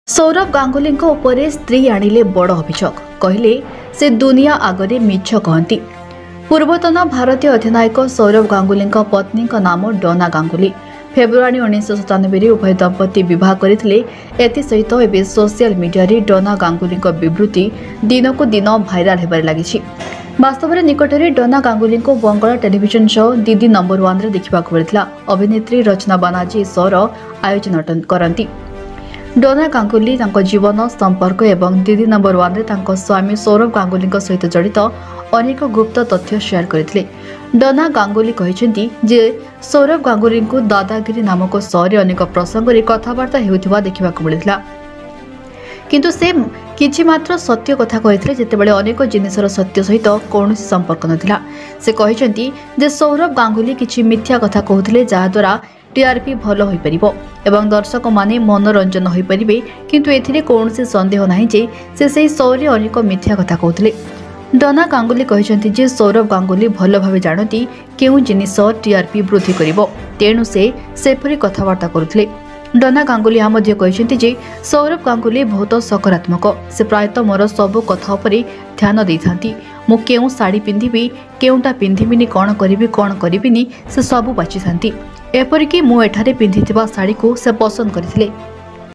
सौरभ गांगुली उपरे स्त्री आणिले बड़ अभियोग कहले से दुनिया आगरे मिछ कहती। पूर्वतन भारतीय अधिनायक सौरभ गांगुली पत्नी नाम डोना गांगुली। फेब्रुआरी 1997 उभय दंपति विवाह करते। एसहित एवं सोशल मीडिया डोना गांगुली विवृत्ति दिनकू दिन भाइराल होबार लगी। वास्तव में निकट में डोना गांगुली को Bangla television show Didi number 1 देखा मिलता। अभिनेत्री रचना बानार्जी शोर आयोजन करती। डोना गांगुली जीवन संपर्क एवं दीदी नंबर 1 रे स्वामी सौरभ गांगुली सहित जड़ित अनेक गुप्त तथ्य शेयर करते। डोना गांगुली कहते जे सौरभ गांगुली को दादागिरी नामक शो रे अनेक प्रसंग में कथबार्ता होता देखा मिलता। किंतु से किछि मात्र सत्य कथा कहते जितेबाला अनेक जिनिसर सत्य सहित कौन संपर्क नथिला। से कहते जे सौरभ गांगुली किछि मिथ्या कथा कहते जहाद्वारा टीआरपी भल हो पारिबो एवं दर्शक माने मनोरंजन हो पारिबे। किंतु एथिरे कौनसी संदेह नाही जे से शो रे अनेक मिथ्या कथा कहते। डोना गांगुली कहते जे सौरभ गांगुली भल भावे जानती केउ जिनिस टीआरपी वृद्धि करिबो, तेणु से सेपरी कथबार्ता करुथले। डोना गांगुली कहते जे सौरभ गांगुली बहुत सकारात्मक। से प्रायतः मोर सबु कथा उपरे ध्यान देइथांती। मु केउ साड़ी पिंधिबी, केउटा पिंधिबिनी, कौन करिबिनी से सबु बाछि थांती। एपरिकी मु एठारे पिंधिथिबा साड़ी को से पसंद करथिले।